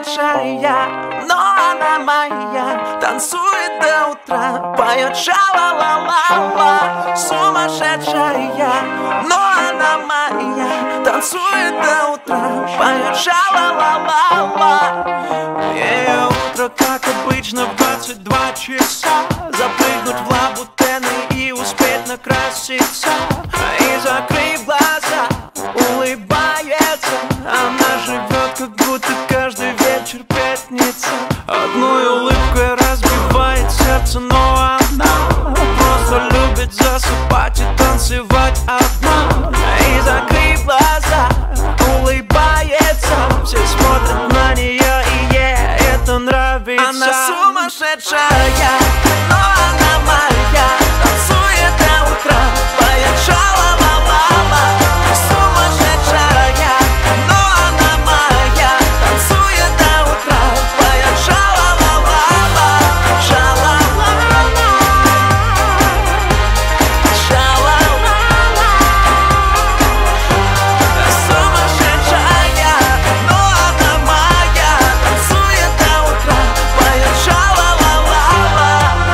сумасшедшая, но она моя. Танцует до утра, поет ша-ла-ла-ла-ла. Сумасшедшая, но она моя. Танцует до утра, поет ша-ла-ла-ла-ла. Ее утро, как обычно, в 22 часа. Запрыгнуть в лабутены и успеть накраситься. И закрыв глаза, улыбается. Она живет, как будто каждый вечер пятница. Одной улыбкой разбивает сердце, но она просто любит засыпать и танцевать одна. И закрыв глаза, улыбается. Все смотрят на нее, и ей это нравится. Она сумасшедшая, но она моя. Танцует до утра, поет ша-ла-ла-ла-ла. Сумасшедшая, но она моя. Танцует до утра, поет ша-ла-ла-ла-ла. Ша-ла-ла-ла, ша-ла-ла-ла. Сумасшедшая, но она моя. Танцует до утра, поет ша-ла-ла-ла-ла.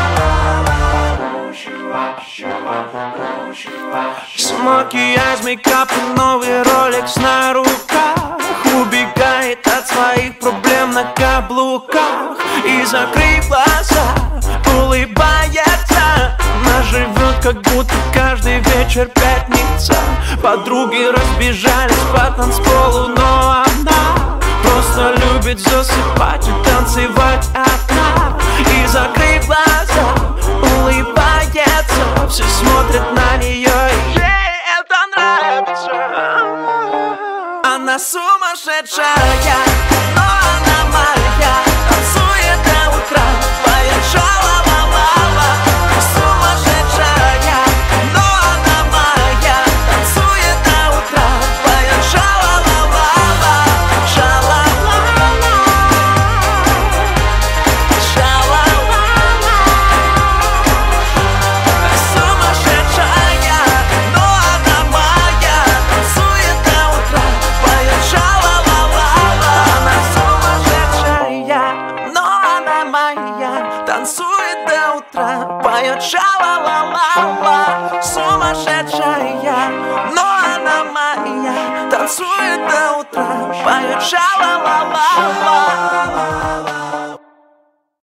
Макияж, мейкап и новый ролекс на руках. Убегает от своих проблем на каблуках. И закрыв глаза, улыбается. Она живет, как будто каждый вечер пятница. Подруги разбежались по танцполу, но она просто любит засыпать и танцевать одна. И закрыв глаза, улыбается. Все смотрят на нее, и ей это нравится. Она сумасшедшая, но она моя. Танцует до утра, поет ша-ла-ла-ла-ла. Сумасшедшая, но она моя. Танцует до утра, поет ша-ла-ла-ла-ла. Ша-ла-ла-ла, ша-ла-ла-ла. Сумасшедшая, но она моя. Танцует до утра, поет ша-ла-ла-ла-ла. Она сумасшедшая, но она моя. Танцует до утра, поет ша-ла-ла-ла-ла. Сумасшедшая, но она моя. Танцует до утра, поет ша-ла-ла-ла-ла.